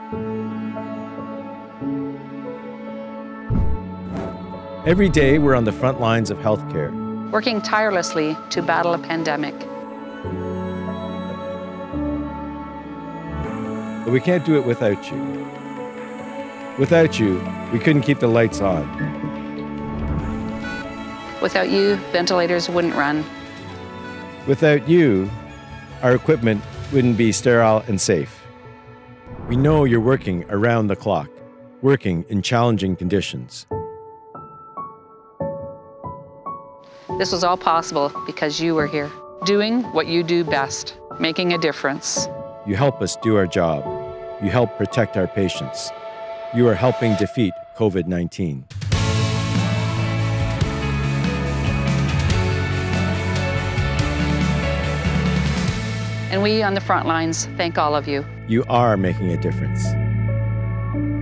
Every day, we're on the front lines of healthcare. Working tirelessly to battle a pandemic. But we can't do it without you. Without you, we couldn't keep the lights on. Without you, ventilators wouldn't run. Without you, our equipment wouldn't be sterile and safe. We know you're working around the clock, working in challenging conditions. This was all possible because you were here, doing what you do best, making a difference. You help us do our job. You help protect our patients. You are helping defeat COVID-19. And we on the front lines thank all of you. You are making a difference.